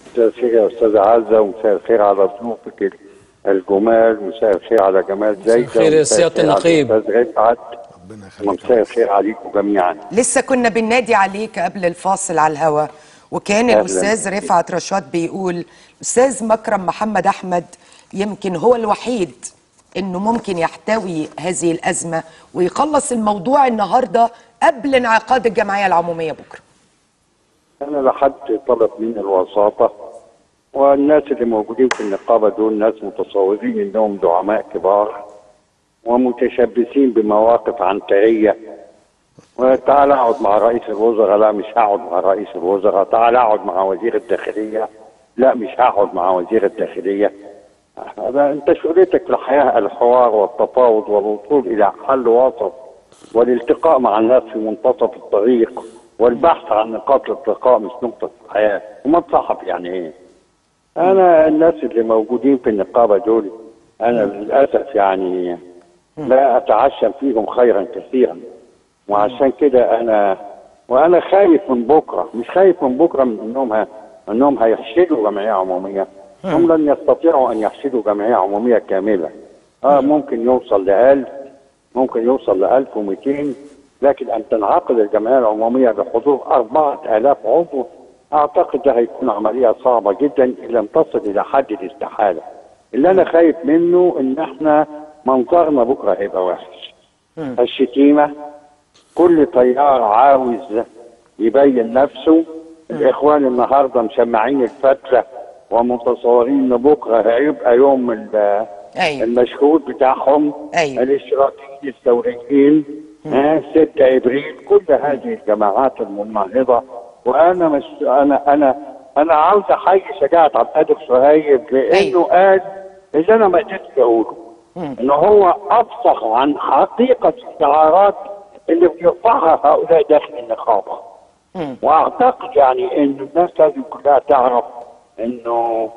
مساء الخير يا استاذه عزه، ومساء الخير على ضيوفك الجمال، ومساء الخير على جمال زايده، مساء الخير يا سياده النقيب. استاذ رفعت، ومساء الخير عليكم جميعا. لسه كنا بننادي عليك قبل الفاصل على الهوا، وكان الاستاذ رفعت رشاد بيقول الاستاذ مكرم محمد احمد يمكن هو الوحيد انه ممكن يحتوي هذه الازمه ويخلص الموضوع النهارده قبل انعقاد الجمعيه العموميه بكره. انا لا حد طلب مني الوساطه، والناس اللي موجودين في النقابه دول ناس متصورين انهم دعماء كبار ومتشبثين بمواقف عنتريه. وتعال اقعد مع رئيس الوزراء، لا مش هقعد مع رئيس الوزراء. تعال اقعد مع وزير الداخليه، لا مش هقعد مع وزير الداخليه. انت شغلتك في الحياه الحوار والتفاوض والوصول الى حل وسط والالتقاء مع الناس في منتصف الطريق والبحث عن نقاط الالتقاء مش نقطه الحياه. وما تصحف يعني ايه؟ انا الناس اللي موجودين في النقابه دول انا للاسف يعني لا اتعشم فيهم خيرا كثيرا، وعشان كده وانا خايف من بكره. مش خايف من بكره من انهم هيحشدوا جمعيه عموميه. هم لن يستطيعوا ان يحشدوا جمعيه عموميه كامله. ممكن يوصل ل 1000، ممكن يوصل ل 1200، لكن ان تنعقد الجمعيه العموميه بحضور 4000 عضو اعتقد ده هيكون عمليه صعبه جدا ان لم تصل الى حد الاستحاله. اللي انا خايف منه ان احنا منظرنا بكره هيبقى وحش. الشتيمه، كل طيار عاوز يبين نفسه. الاخوان النهارده مشمعين الفتله ومتصورين ان بكره هيبقى يوم المشهود بتاعهم. الاشتراكيين الثوريين 6 ابريل، كل هذه الجماعات المناهضه. وانا مش انا عاوز احيي شجاعه عبد القادر شهيب لانه قال اللي انا ما قدرتش اقوله، ان هو افصح عن حقيقه الشعارات اللي بيرفعها هؤلاء داخل النقابه. واعتقد يعني ان الناس لازم كلها تعرف انه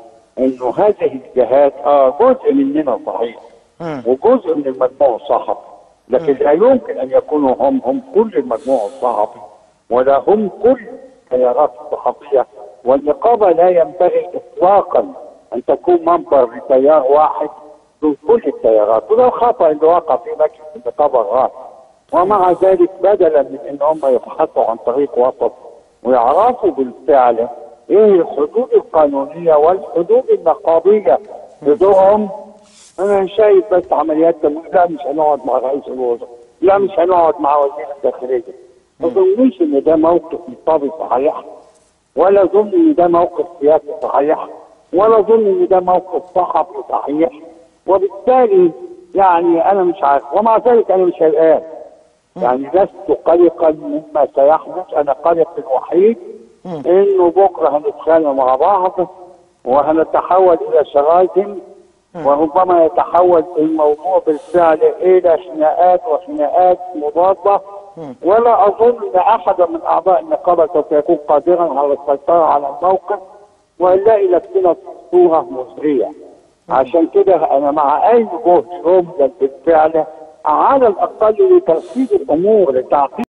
هذه الجهات جزء مننا صحيح وجزء من المجموع الصحفي، لكن لا يمكن ان يكونوا هم كل المجموع الصحفي ولا هم كل التيارات الصحفيه. والنقابه لا ينبغي اطلاقا ان تكون منبر لتيار واحد من كل التيارات، وده خطا اللي وقع في مجلس النقابه الراس. ومع ذلك بدلا من ان هم يبحثوا عن طريق وسط ويعرفوا بالفعل ايه الحدود القانونيه والحدود النقابيه بدورهم، انا شايف بس عمليات تمويل. لا مش هنقعد مع رئيس الوزراء، لا مش هنقعد مع وزير الداخليه. ما اظنش ان ده موقف نقابي صحيح، ولا اظن ان ده موقف سياسي صحيح، ولا اظن ان ده موقف صحفي صحيح. وبالتالي يعني انا مش عارف، ومع ذلك انا مش قلقان. يعني لست قلقا مما سيحدث. انا قلق الوحيد انه بكره هنتخانق مع بعض وهنتحول الى شراذم، وربما يتحول الموضوع بالفعل الى خناقات وخناقات مضاده. ولا اظن ان احدا من اعضاء النقابه سوف يكون قادرا على السيطره على الموقف، ونلاقي نفسنا في صوره مزريه. عشان كده انا مع اي جهد يبذل بالفعل على الاقل لترتيب الامور لتعقيد